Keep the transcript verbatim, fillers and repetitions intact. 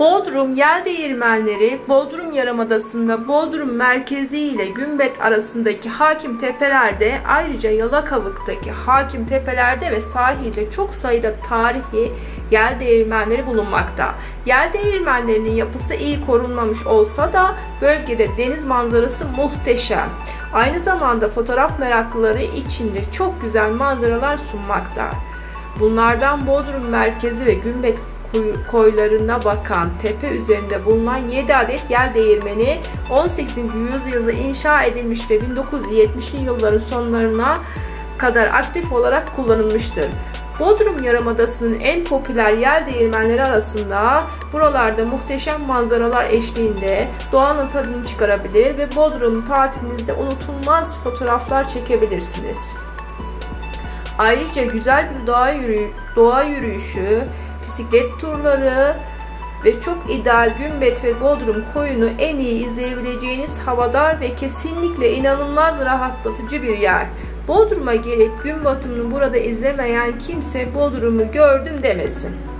Bodrum Yeldeğirmenleri, Bodrum Yarımadası'nda Bodrum merkezi ile Gümbet arasındaki hakim tepelerde, ayrıca Yalıkavak'taki hakim tepelerde ve sahilde çok sayıda tarihi yeldeğirmenleri bulunmakta. Yeldeğirmenlerinin yapısı iyi korunmamış olsa da bölgede deniz manzarası muhteşem. Aynı zamanda fotoğraf meraklıları için de çok güzel manzaralar sunmakta. Bunlardan Bodrum merkezi ve Gümbet koylarına bakan tepe üzerinde bulunan yedi adet yeldeğirmeni on sekizinci yüzyılda inşa edilmiş ve bin dokuz yüz yetmişli yılların sonlarına kadar aktif olarak kullanılmıştır. Bodrum Yarımadası'nın en popüler yeldeğirmenleri arasında buralarda muhteşem manzaralar eşliğinde doğanın tadını çıkarabilir ve Bodrum tatilinizde unutulmaz fotoğraflar çekebilirsiniz. Ayrıca güzel bir doğa, yürü doğa yürüyüşü, bisiklet turları ve çok ideal Gümbet ve Bodrum koyunu en iyi izleyebileceğiniz havadar ve kesinlikle inanılmaz rahatlatıcı bir yer. Bodrum'a gelip gün batımını burada izlemeyen kimse Bodrum'u gördüm demesin.